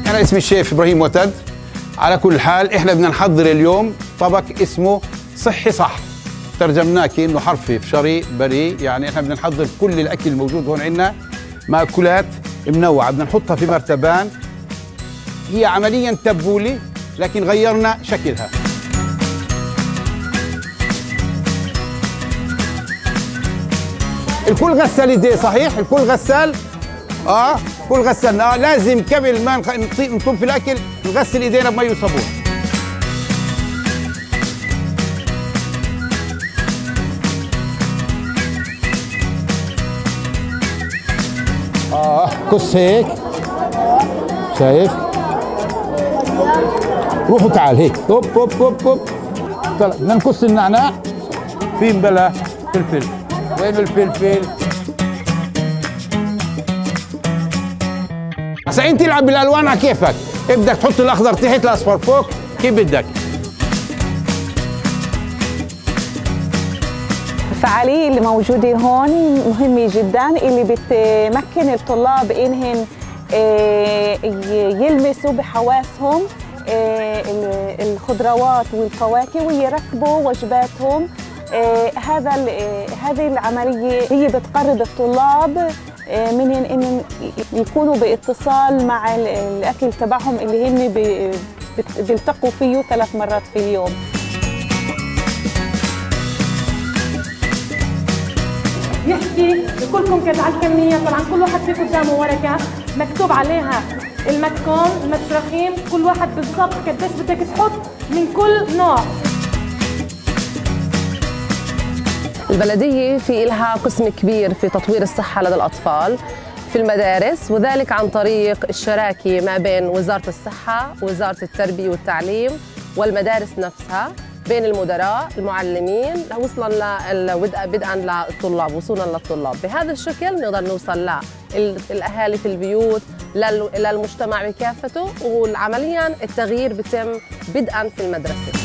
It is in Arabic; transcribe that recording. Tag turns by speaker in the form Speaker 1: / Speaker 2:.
Speaker 1: أنا اسمي الشيف إبراهيم وتد. على كل حال إحنا بدنا نحضر اليوم طبق اسمه صحي صح، ترجمناه كأنه حرفي في شري بري، يعني إحنا بدنا نحضر كل الأكل الموجود هون عندنا مأكولات منوعة بدنا نحطها في مرتبان. هي عملياً تبولة لكن غيرنا شكلها. الكل غسل ايديه صحيح؟ الكل غسل؟ كل غسلنا. لازم قبل ما نطب في الاكل نغسل ايدينا بمي وصابون. قص هيك، شايف؟ روح وتعال هيك، هوب هوب هوب هوب. طلع بدنا نقص النعناع. في مبلا فلفل، وين الفلفل؟ هسا انت العب بالالوان على كيفك، بدك تحط الاخضر تحت الاصفر فوق، كيف بدك.
Speaker 2: الفعالية اللي موجودة هون مهمة جدا، اللي بتمكن الطلاب انهم يلمسوا بحواسهم الخضروات والفواكه ويركبوا وجباتهم. هذه العملية هي بتقرب الطلاب منهم انهم يكونوا باتصال مع الاكل تبعهم اللي هن بيلتقوا فيه 3 مرات في اليوم.
Speaker 3: يحكي لكلكم كده على الكمية. طبعا كل واحد في قدامه ورقة مكتوب عليها المكون، المتشرخين، كل واحد بالضبط قديش بدك تحط من كل نوع.
Speaker 4: البلدية في إلها قسم كبير في تطوير الصحة لدى الأطفال في المدارس، وذلك عن طريق الشراكة ما بين وزارة الصحة ووزارة التربية والتعليم والمدارس نفسها، بين المدراء المعلمين وصولا بدءا للطلاب، وصولا للطلاب. بهذا الشكل نقدر نوصل للأهالي في البيوت، للمجتمع بكافته، وعمليا التغيير بيتم بدءا في المدرسة.